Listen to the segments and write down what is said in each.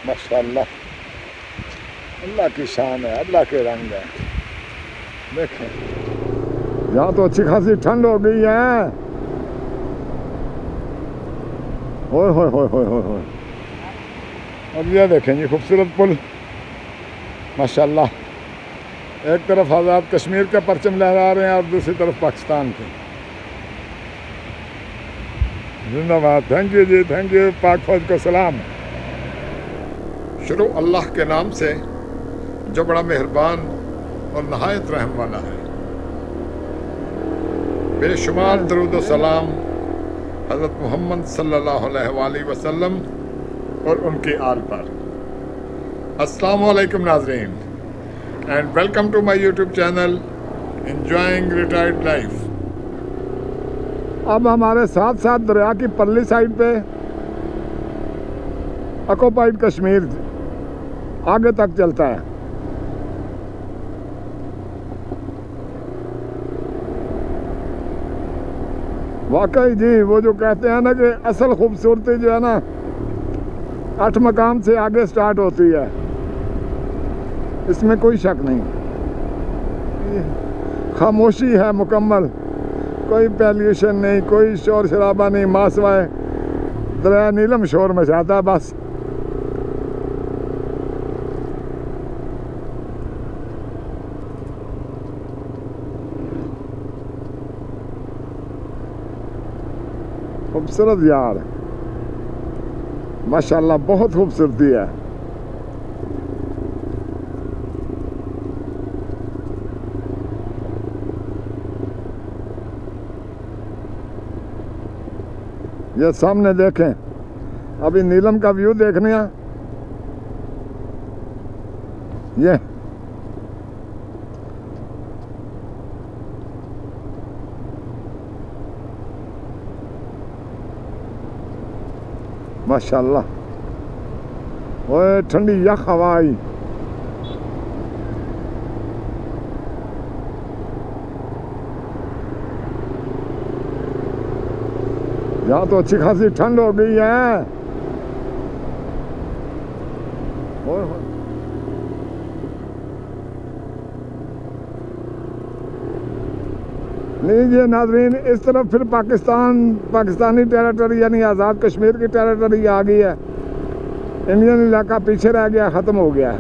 माशाअल्लाह, अल्लाह की शान है, अल्लाह के रंग है। देखें यहाँ तो अच्छी खासी ठंड हो गई है। ओए होए होए होए होए होए। अब ये देखें ये खूबसूरत पुल माशाअल्लाह, एक तरफ आज़ाद कश्मीर का परचम लहरा रहे हैं और दूसरी तरफ पाकिस्तान के। जिंदाबाद। Thank you ji, thank you. Pak फौज को सलाम। शुरू अल्लाह के नाम से जो बड़ा मेहरबान और नहायत रहम वाला है। बेशुमार दरूद व सलाम हज़रत मोहम्मद सल्लल्लाहु अलैहि वसल्लम और उनकी आल पर। अस्सलामु अलैकुम नाज़रीन and welcome to my YouTube channel enjoying retired life. अब हमारे साथ साथ दरिया की परली साइड पे ऑक्युपाइड कश्मीर आगे तक चलता है। वाकई जी वो जो कहते हैं ना कि असल खूबसूरती जो है ना 8 मकाम से आगे स्टार्ट होती है, इसमें कोई शक नहीं। खामोशी है मुकम्मल, कोई पॉल्यूशन नहीं, कोई शोर शराबा नहीं, मासवाए दरिया नीलम शोर मचाता है बस। खूबसूरत यार माशाल्लाह, बहुत खूबसूरती है। ये सामने देखें, अभी नीलम का व्यू देखने हैं। ये माशाल्लाह, ओए ठंडी यख हवा आई। यहाँ तो अच्छी खासी ठंड हो गई है। लीजिए नाजरीन, इस तरफ फिर पाकिस्तानी टेरिटरी यानी आज़ाद कश्मीर की टेरिटरी आ गई है। इंडियन इलाका पीछे रह गया, ख़त्म हो गया है।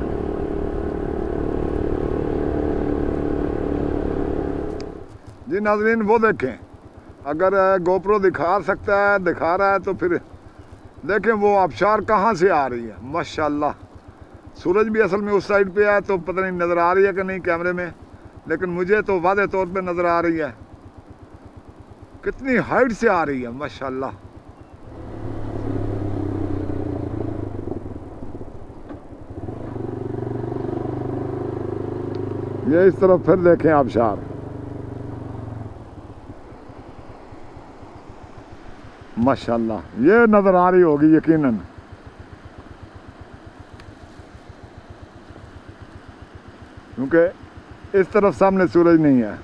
जी नाजरीन वो देखें, अगर गोप्रो दिखा सकता है, दिखा रहा है तो फिर देखें वो आबशार कहाँ से आ रही है। माशाल्लाह, सूरज भी असल में उस साइड पे है, तो पता नहीं नज़र आ रही है कि नहीं कैमरे में, लेकिन मुझे तो वाज़े तौर पे नज़र आ रही है। कितनी हाइट से आ रही है माशाल्लाह। ये इस तरफ फिर देखें आबशार माशाल्लाह, ये नज़र आ रही होगी यकीनन। क्योंकि इस तरफ सामने सूरज नहीं है।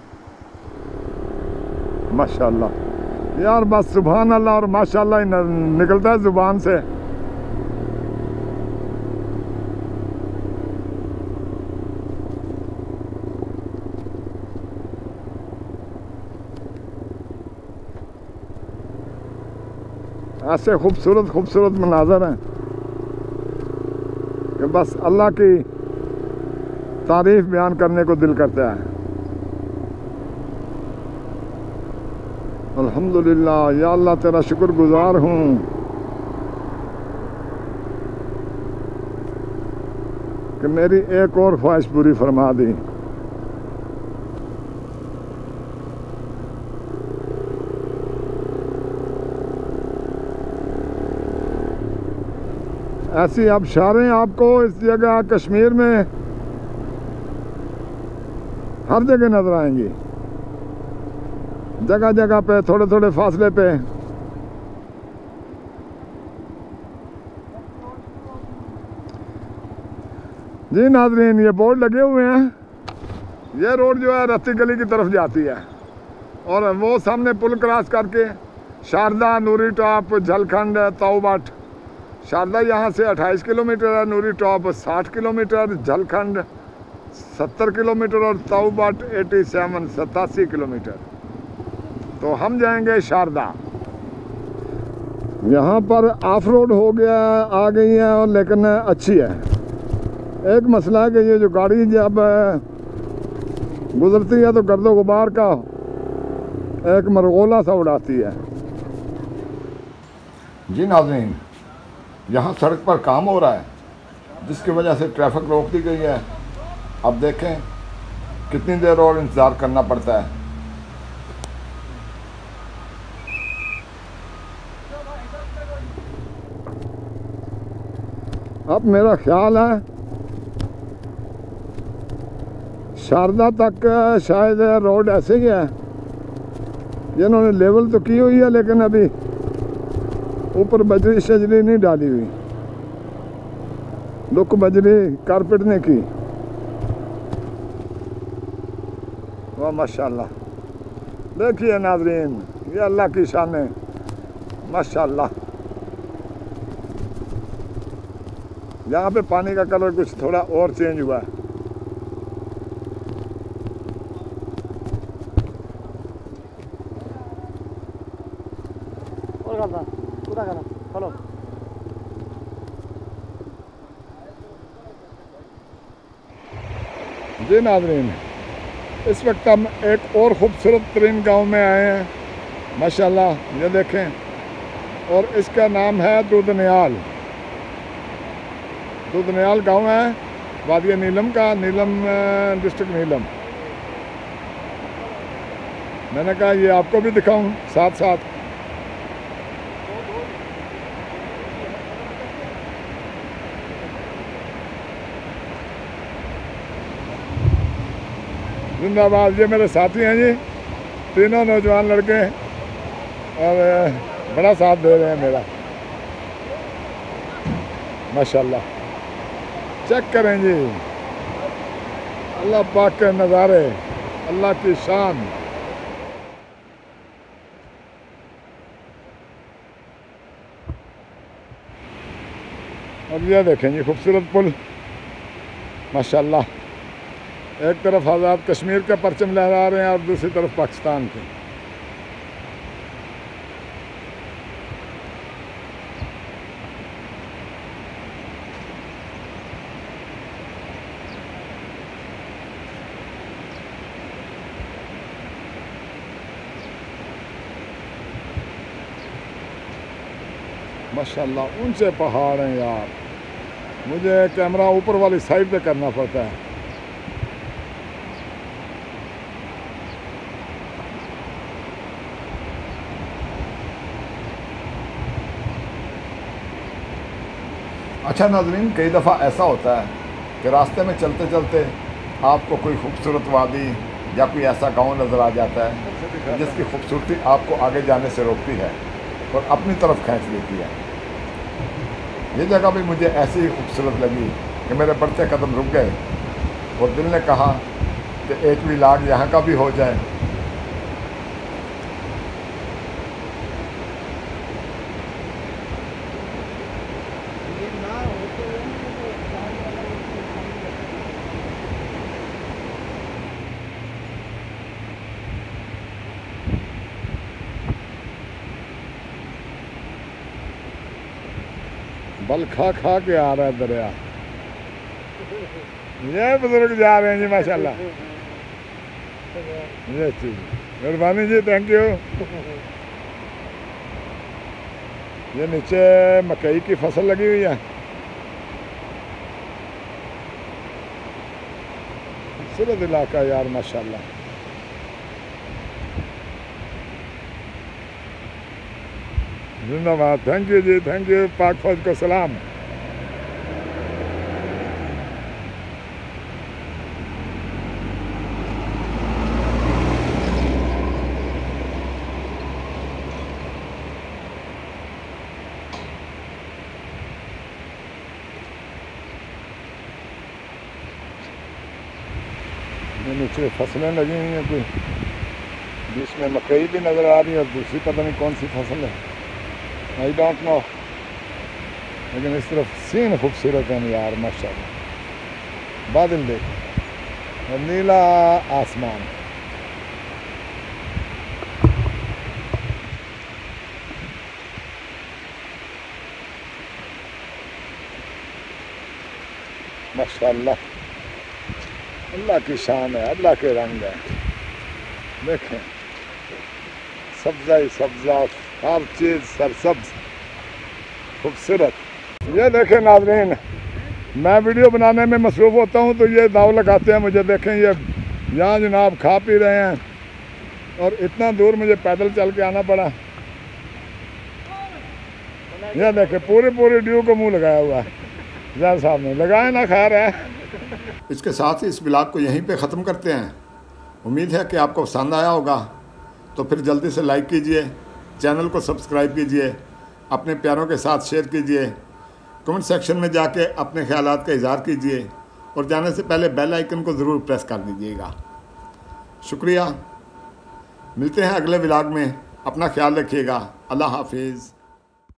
माशाल्लाह यार, बस सुभान अल्लाह और माशाल्लाह ही निकलता है ज़ुबान से। ऐसे खूबसूरत खूबसूरत मनाज़र हैं कि बस अल्लाह की तारीफ़ बयान करने को दिल करता है। अल्हम्दुलिल्लाह, या अल्लाह तेरा शुक्रगुजार हूँ कि मेरी एक और ख्वाहिश पूरी फरमा दी। ऐसी आबशारें आपको इस जगह कश्मीर में हर जगह नजर आएंगी, जगह जगह पे, थोड़े थोड़े फासले पे। जी नाजरीन, ये बोर्ड लगे हुए हैं। ये रोड जो है रत्ती गली की तरफ जाती है और वो सामने पुल क्रॉस करके शारदा, नूरी टॉप, झलखंड, तौबट, शारदा यहाँ से 28 किलोमीटर है, Noori Top 60 kilometre, Jhalkhand 70 kilometre और ताऊबाट 87 किलोमीटर। तो हम जाएंगे शारदा। यहाँ पर ऑफ रोड हो गया आ गई है और लेकिन अच्छी है। एक मसला है कि ये जो गाड़ी जब गुजरती है तो गर्दो गुबार का एक मरगोला सा उड़ाती है। जी नाज़रीन, यहाँ सड़क पर काम हो रहा है जिसकी वजह से ट्रैफिक रोक दी गई है। अब देखें कितनी देर और इंतज़ार करना पड़ता है। अब मेरा ख्याल है शारदा तक शायद रोड ऐसे ही है, जिन्होंने लेवल तो की हुई है लेकिन अभी ऊपर बजरी शजरी नहीं डाली हुई, लुक बजरी कारपेट ने की। वाह माशाल्लाह, देखिए नाज़रीन, ये अल्लाह की शान है माशाल्लाह। यहाँ पे पानी का कलर कुछ थोड़ा और चेंज हुआ है। जी नाज़रीन, इस वक्त हम एक और ख़ूबसूरत तरीन गाँव में आए हैं माशाल्लाह, ये देखें, और इसका नाम है दूधनियाल। दूधनियाल गाँव है वादिया नीलम का, नीलम डिस्ट्रिक्ट नीलम। मैंने कहा ये आपको भी दिखाऊं साथ साथ। जिंदाबाद, ये मेरे साथी हैं जी, तीनों नौजवान लड़के, और बड़ा साथ दे रहे हैं मेरा माशाल्लाह। चेक करें जी, अल्लाह पाक के नज़ारे, अल्लाह की शान। अब यह देखें जी खूबसूरत पुल माशाल्लाह। एक तरफ आज़ाद कश्मीर का परचम लहरा रहे हैं और दूसरी तरफ पाकिस्तान के। माशाल्लाह ऊंचे पहाड़ हैं यार, मुझे कैमरा ऊपर वाली साइड पे करना पड़ता है। अच्छा नाज़रीन, कई दफ़ा ऐसा होता है कि रास्ते में चलते चलते आपको कोई खूबसूरत वादी या कोई ऐसा गांव नज़र आ जाता है जिसकी खूबसूरती आपको आगे जाने से रोकती है और अपनी तरफ खींच लेती है। ये जगह भी मुझे ऐसी ही खूबसूरत लगी कि मेरे बढ़ते कदम रुक गए और दिल ने कहा कि एक भी लाग यहाँ का भी हो जाए। बल खा खा के आ रहा है दरिया। ये बुजुर्ग जा रहे हैं जी माशाल्लाह। ये चीज मेहरबानी जी, थैंक यू। ये नीचे मकई की फसल लगी हुई है, खूबसूरत इलाका यार माशाल्लाह। जिंदाबाद, thank you ji, thank you. Pak फौज को सलाम। नीचे फसलें लगी हुई हैं, कोई बीच में मकई भी नज़र आ रही है और दूसरी पता नहीं कौन सी फसल है, आई डोंट नो। लेकिन इस तरफ सीन खूबसूरत है यार माशाल्लाह। बादल देख और नीला आसमान। माशाल्लाह अल्लाह की शान है, अल्लाह के रंग है। देखें सब्ज़ा ही सब्ज़ा, हर चीज़ सरसब्ज खूबसूरत। ये देखें नाज़रीन, मैं वीडियो बनाने में मसरूफ़ होता हूँ तो ये दाव लगाते हैं मुझे। देखें ये यहाँ जनाब खा पी रहे हैं और इतना दूर मुझे पैदल चल के आना पड़ा। ये देखें पूरी ड्यू को मुंह लगाया हुआ है। जैन साहब ने लगाया ना, खा रहा है। इसके साथ ही इस ब्लॉग को यहीं पे ख़त्म करते हैं। उम्मीद है कि आपको पसंद आया होगा, तो फिर जल्दी से लाइक कीजिए, चैनल को सब्सक्राइब कीजिए, अपने प्यारों के साथ शेयर कीजिए, कमेंट सेक्शन में जाके अपने ख्यालात का इज़हार कीजिए और जाने से पहले बेल आइकन को ज़रूर प्रेस कर दीजिएगा। शुक्रिया। मिलते हैं अगले ब्लॉग में। अपना ख्याल रखिएगा। अल्लाह हाफिज़।